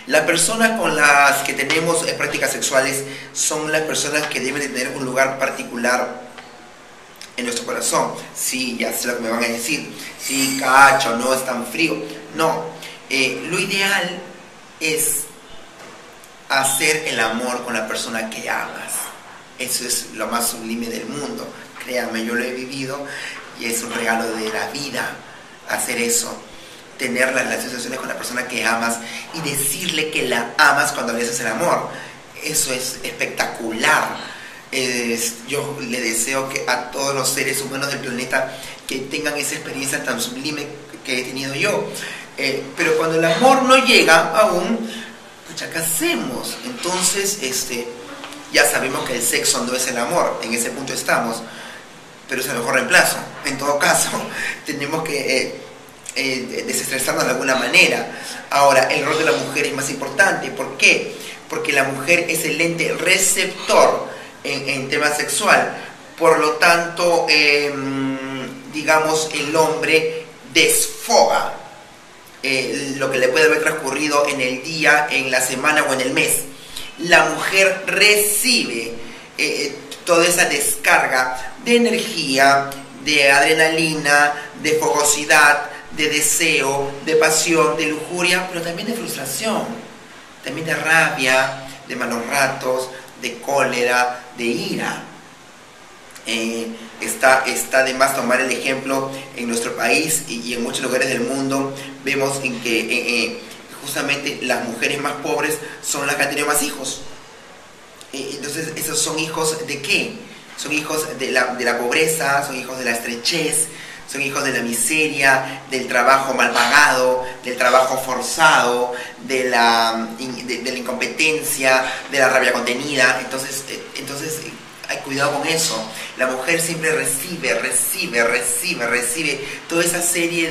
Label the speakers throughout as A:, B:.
A: Las personas con las que tenemos prácticas sexuales son las personas que deben de tener un lugar particular en nuestro corazón. Sí, ya sé lo que me van a decir. Sí, cacho, no es tan frío. No, lo ideal es hacer el amor con la persona que amas. Eso es lo más sublime del mundo. Créanme, yo lo he vivido y es un regalo de la vida hacer eso. Tener las sensaciones con la persona que amas y decirle que la amas cuando le haces el amor. Eso es espectacular. Yo le deseo que a todos los seres humanos del planeta que tengan esa experiencia tan sublime que he tenido yo. Pero cuando el amor no llega aún, pucha, ¿qué hacemos? Entonces, ya sabemos que el sexo no es el amor, en ese punto estamos, pero es el mejor reemplazo. En todo caso, tenemos que desestresarnos de alguna manera. Ahora, el rol de la mujer es más importante. ¿Por qué? Porque la mujer es el ente receptor en tema sexual. Por lo tanto, digamos, el hombre desfoga lo que le puede haber transcurrido en el día, en la semana o en el mes. La mujer recibe toda esa descarga de energía, de adrenalina, de fogosidad, de deseo, de pasión, de lujuria, pero también de frustración, también de rabia, de malos ratos, de cólera, de ira. Está de más tomar el ejemplo en nuestro país y en muchos lugares del mundo. Vemos en que justamente las mujeres más pobres son las que han tenido más hijos. Entonces, ¿esos son hijos de qué? Son hijos de la pobreza, son hijos de la estrechez, son hijos de la miseria, del trabajo mal pagado, del trabajo forzado, de la incompetencia, de la rabia contenida. Entonces hay cuidado con eso. La mujer siempre recibe toda esa serie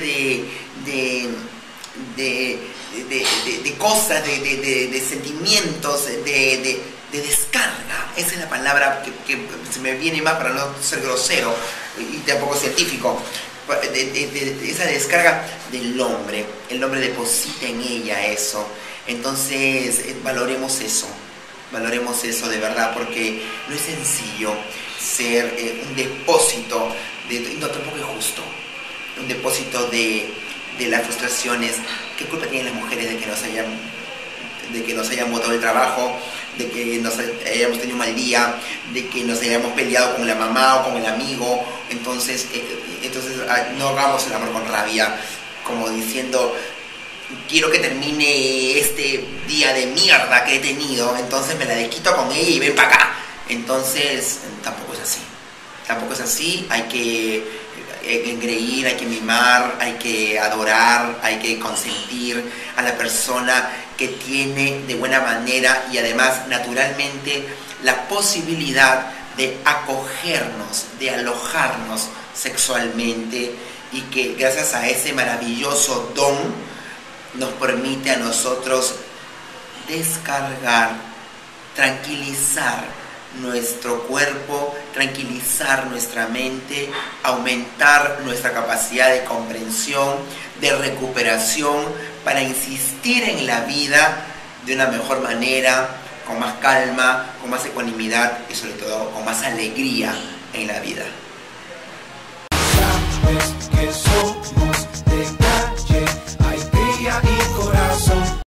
A: de cosas, de sentimientos, de descarga. Esa es la palabra que se me viene más para no ser grosero y tampoco científico. De esa descarga del hombre. El hombre deposita en ella eso. Entonces, valoremos eso de verdad, porque no es sencillo ser un depósito, no, tampoco es justo, un depósito de las frustraciones. ¿Qué culpa tienen las mujeres de que nos hayan botado el trabajo, de que nos hayamos tenido un mal día, de que nos hayamos peleado con la mamá o con el amigo? Entonces no hagamos el amor con rabia, como diciendo: quiero que termine este día de mierda que he tenido, entonces me la desquito con ella y ven para acá. Entonces, tampoco es así. Hay que engreír, hay que mimar, hay que adorar, hay que consentir a la persona que tiene de buena manera y además naturalmente la posibilidad de acogernos, de alojarnos sexualmente, y que gracias a ese maravilloso don nos permite a nosotros descargar, tranquilizar nuestro cuerpo, tranquilizar nuestra mente, aumentar nuestra capacidad de comprensión, de recuperación, para insistir en la vida de una mejor manera, con más calma, con más ecuanimidad y sobre todo con más alegría en la vida.